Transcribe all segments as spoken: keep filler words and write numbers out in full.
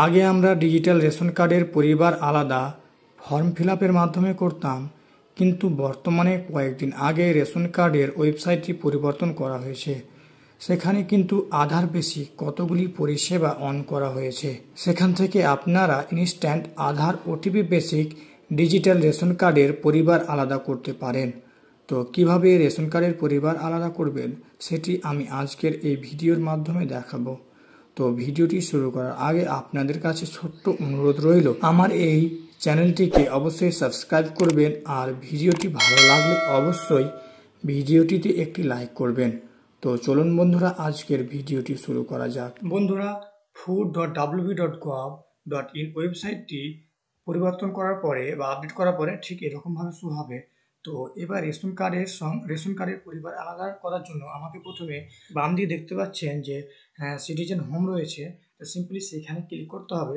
আগে আমরা digital ration কার্ডের পরিবার আলাদা ফর্ম ফিল আপের মাধ্যমে করতাম, কিন্তু বর্তমানে কয়েকদিন আগে রেশন কার্ডের ওয়েবসাইটটি পরিবর্তন করা হয়েছে। সেখানে কিন্তু আধার বেসিক কতগুলি পরিষেবা অন করা হয়েছে। সেখান থেকে আপনারা instant Aadhaar OTP basic digital ration কার্ডের পরিবার আলাদা করতে পারেন। তো কিভাবে রেশন কার্ডের পরিবার আলাদা করবেন সেটি আমি আজকের এই ভিডিওর মাধ্যমে দেখাবো। তো ভিডিওটি শুরু করার আগে আপনাদের কাছে ছোট্ট অনুরোধ রইল, আমার এই চ্যানেলটিকে অবশ্যই সাবস্ক্রাইব করবেন, আর ভিডিওটি ভালো লাগলে অবশ্যই ভিডিওটিতে একটি লাইক করবেন। তো চলুন বন্ধুরা, আজকের ভিডিওটি শুরু করা যাক। বন্ধুরা, food dot WB dot gov dot in ওয়েবসাইটটি পরিবর্তন করার পরে বা আপডেট করার পরে ঠিক এরকমভাবে শো হবে। তো এবার রেশন কার্ডের রেশন কার্ডের পরিবার আলাদা করার জন্য আমাকে প্রথমে বাম দিয়ে দেখতে পাচ্ছেন যে সিটিজেন হোম রয়েছে, তো সিম্পলি সেখানে ক্লিক করতে হবে।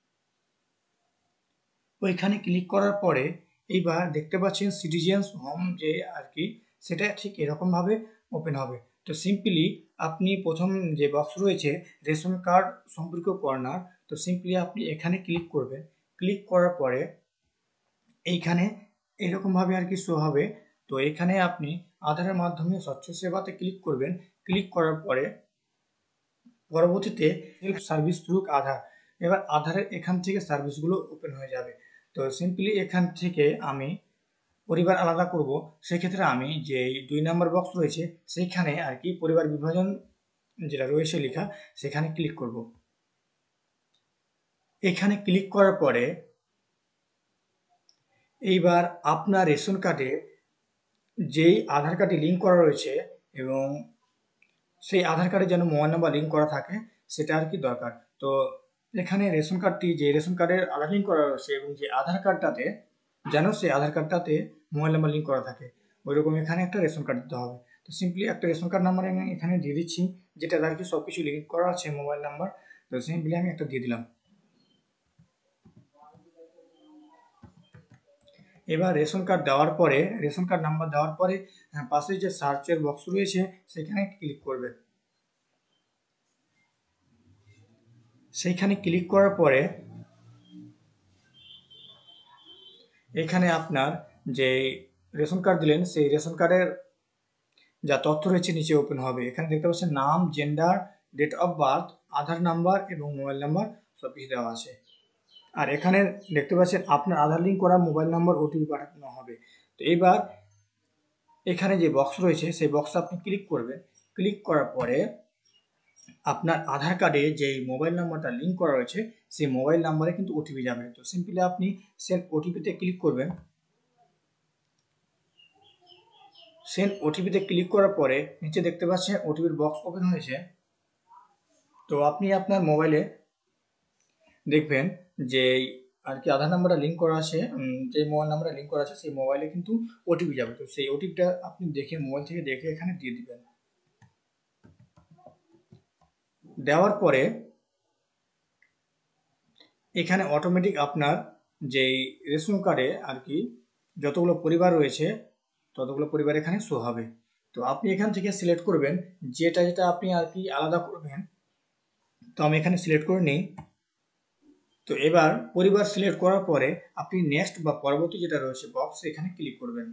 ওইখানে ক্লিক করার পরে এইবার দেখতে পাচ্ছেন সিটিজেন্স হোম যে আর কি, সেটা ঠিক এরকমভাবে ওপেন হবে। তো সিম্পলি আপনি প্রথম যে বক্স রয়েছে রেশন কার্ড সম্পর্ক কর্নার, তো সিম্পলি আপনি এখানে ক্লিক করবেন। ক্লিক করার পরে এইখানে এরকমভাবে আর কি শো হবে। তো এখানে আপনি আধারের মাধ্যমে স্বচ্ছ সেবাতে ক্লিক করবেন। ক্লিক করার পরে পরবর্তীতে সেলফ সার্ভিস থ্রু আধার, এবার আধারের এখান থেকে সার্ভিসগুলো ওপেন হয়ে যাবে। তো সিম্পলি এখান থেকে আমি পরিবার আলাদা করব, সেক্ষেত্রে আমি যে দুই নম্বর বক্স রয়েছে সেইখানে আর কি পরিবার বিভাজন যেটা রয়েছে লেখা, সেখানে ক্লিক করব। এখানে ক্লিক করার পরে এইবার আপনার রেশন কার্ডে যেই আধার কার্ডে লিঙ্ক করা রয়েছে এবং সেই আধার কার্ডে যেন মোবাইল নাম্বার লিঙ্ক করা থাকে সেটা আর কি দরকার। তো এখানে রেশন কার্ডটি যে রেশন কার্ডের আধার লিঙ্ক করা রয়েছে এবং যে আধার কার্ডটাতে যেন সেই আধার কার্ডটাতে মোবাইল নাম্বার লিঙ্ক করা থাকে, ওইরকম এখানে একটা রেশন কার্ড দিতে হবে। তো সিম্পলি একটা রেশন কার্ড নাম্বার আমি এখানে দিয়ে দিচ্ছি, যেটা আর কি সব কিছু লিঙ্ক করা আছে মোবাইল নাম্বার। তো সিম্পলি আমি একটা দিয়ে দিলাম। এবার রেশন কার্ড দেওয়ার পরে রেশন কার্ড নাম্বার দেওয়ার পরে পাশে যে সার্চের বক্স রয়েছে সেখানে ক্লিক করবে। সেইখানে ক্লিক করার পরে এখানে আপনার যে রেশন কার্ড দিলেন সেই রেশন কার্ডের যা তথ্য রয়েছে নিচে ওপেন হবে। এখানে দেখতে পাচ্ছেন নাম, gender, date of birth, Aadhaar number এবং মোবাইল নাম্বার সব কিছু দেওয়া আছে। আর এখানে দেখতে পাচ্ছেন আপনার আধার লিঙ্ক করা মোবাইল নাম্বার ওটিপি পাঠানো হবে। তো এবার এখানে যে বক্স রয়েছে সেই বক্সে আপনি ক্লিক করবেন। ক্লিক করার পরে আপনার আধার কার্ডে যে মোবাইল নাম্বারটা লিঙ্ক করা রয়েছে সেই মোবাইল নাম্বারে কিন্তু ওটিপি যাবে। তো সিম্পলি আপনি সেন্ড ওটিপিতে ক্লিক করবেন। সেন্ড ওটিপিতে ক্লিক করার পরে নিচে দেখতে পাচ্ছেন ওটিপির বক্স ওপেন হয়েছে। তো আপনি আপনার মোবাইলে দেখবেন যে আর কি আধার নাম্বারটা লিঙ্ক করা আছে, যে মোবাইল নাম্বারটা লিঙ্ক করা আছে সেই মোবাইলে কিন্তু ওটিপি যাবে। তো সেই ওটিপিটা আপনি দেখে মোবাইল থেকে দেখে এখানে দিয়ে দিবেন। দেওয়ার পরে এখানে অটোমেটিক আপনার যেই রেশন কার্ডে আর কি যতগুলো পরিবার রয়েছে ততগুলো পরিবার এখানে শো হবে। তো আপনি এখান থেকে সিলেক্ট করবেন যেটা যেটা আপনি আর কি আলাদা করবেন। তো আমি এখানে সিলেক্ট করে নিই। তো এবার পরিবার সিলেক্ট করার পরে আপনি নেক্সট বা পরবর্তী যেটা রয়েছে বক্স এখানে ক্লিক করবেন।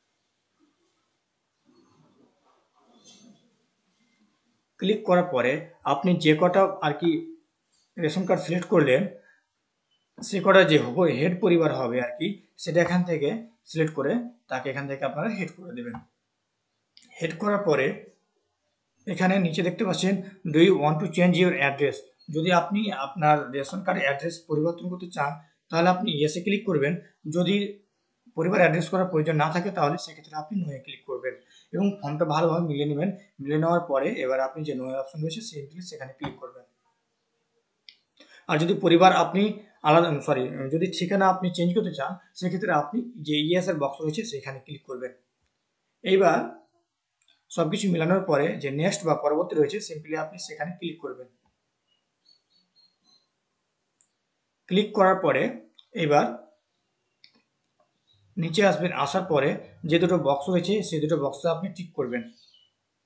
ক্লিক করার পরে আপনি যে কটা আর কি রেশন কার্ড সিলেক্ট করলেন সে কটা যে হেড পরিবার হবে আর কি, সেটা এখান থেকে সিলেক্ট করে তাকে এখান থেকে আপনারা হেড করে দেবেন। হেড করার পরে এখানে নিচে দেখতে পাচ্ছেন do you want to change your address, যদি আপনি আপনার রেশন কার্ডের অ্যাড্রেস পরিবর্তন করতে চান তাহলে আপনি ইয়েসে ক্লিক করবেন। যদি পরিবার অ্যাড্রেস করার প্রয়োজন না থাকে তাহলে সেক্ষেত্রে আপনি নোয়ে ক্লিক করবেন এবং ফর্মটা ভালোভাবে মিলিয়ে নেবেন। মিলিয়ে নেওয়ার পরে এবার আপনি যে নোয়ে অপশন রয়েছে সিম্পলি সেখানে ক্লিক করবেন। আর যদি পরিবার আপনি আলাদা সরি যদি ঠিকানা আপনি চেঞ্জ করতে চান সেক্ষেত্রে আপনি যে ইয়েস এর বক্স রয়েছে সেখানে ক্লিক করবেন। এইবার সবকিছু মেলানোর পরে যে নেক্সট বা পরবর্তী রয়েছে সিম্পলি আপনি সেখানে ক্লিক করবেন। ক্লিক করার পরে এবার নিচে আসবেন, আসার পরে যে দুটো বক্স রয়েছে সেই দুটো বক্সে আপনি টিক করবেন।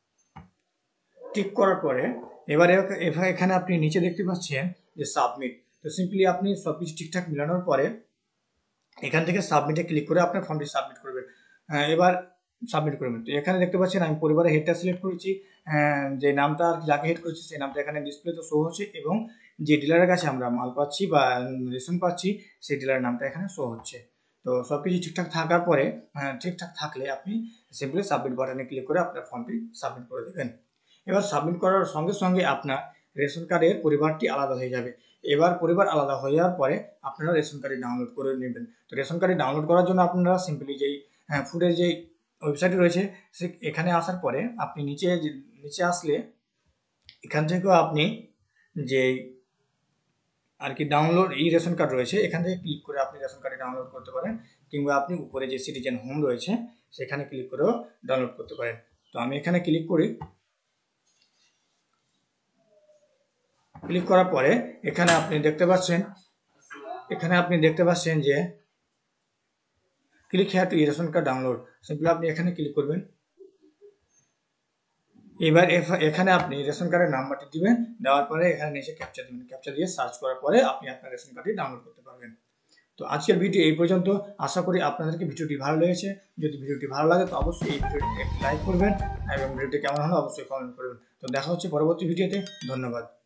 টিক করার পরে এবারে এখানে আপনি নিচে দেখতে পাচ্ছেন যে সাবমিট, তো সিম্পলি আপনি সব কিছু ঠিকঠাক মিলানোর পরে এখান থেকে সাবমিটে ক্লিক করে আপনার ফর্মটি সাবমিট করবেন। এবার সাবমিট করবেন। তো এখানে দেখতে পাচ্ছেন আমি পরিবারের হেডটা সিলেক্ট করেছি, যে নামটা যাকে হেড করেছি সেই নামটা এখানে ডিসপ্লেতে শো হচ্ছে এবং যে ডিলারের কাছে আমরা মাল পাচ্ছি বা রেশন পাচ্ছি সেই ডিলারের নামটা এখানে শো হচ্ছে। তো সব কিছু ঠিকঠাক থাকার পরে ঠিকঠাক থাকলে আপনি সিম্পলি সাবমিট বাটনে ক্লিক করে আপনার ফর্মটি সাবমিট করে দেবেন। এবার সাবমিট করার সঙ্গে সঙ্গে আপনার রেশন কার্ডের পরিবারটি আলাদা হয়ে যাবে। এবার পরিবার আলাদা হয়ে যাওয়ার পরে আপনারা রেশন কার্ডটি ডাউনলোড করে নেবেন। তো রেশন কার্ডটি ডাউনলোড করার জন্য আপনারা সিম্পলি যেই ফুডের যেই ওয়েবসাইট রয়েছে সে এখানে আসার পরে আপনি নিচে নিচে আসলে এখান থেকেও আপনি যে আর কি ডাউনলোড ই রেশন কার্ড রয়েছে এখান থেকে ক্লিক করে আপনি রেশন কার্ডটি ডাউনলোড করতে পারেন, কিংবা আপনি উপরে যে সিটিজেন হোম রয়েছে সেখানে ক্লিক করেও ডাউনলোড করতে পারেন। তো আমি এখানে ক্লিক করি। ক্লিক করার পরে এখানে আপনি দেখতে পাচ্ছেন এখানে আপনি দেখতে পাচ্ছেন যে click here to ration card download. Simply আপনি এখানে ক্লিক করবেন। এবার এখানে আপনি রেশন কার্ডের নাম্বারটি দিবেন, দেওয়ার পরে এখানে নিচে ক্যাপচা দিবেন। ক্যাপচা দিয়ে সার্চ করার পরে আপনি আপনার রেশন কার্ডটি ডাউনলোড করতে পারবেন। তো আজকের ভিডিও এই পর্যন্ত। আশা করি আপনাদেরকে ভিডিওটি ভালো লেগেছে। যদি ভিডিওটি ভালো লাগে তো অবশ্যই এই ভিডিওটি একটি লাইক করবেন এবং ভিডিওটি কেমন হলো অবশ্যই কমেন্ট করবেন। তো দেখা হচ্ছে পরবর্তী ভিডিওতে। ধন্যবাদ।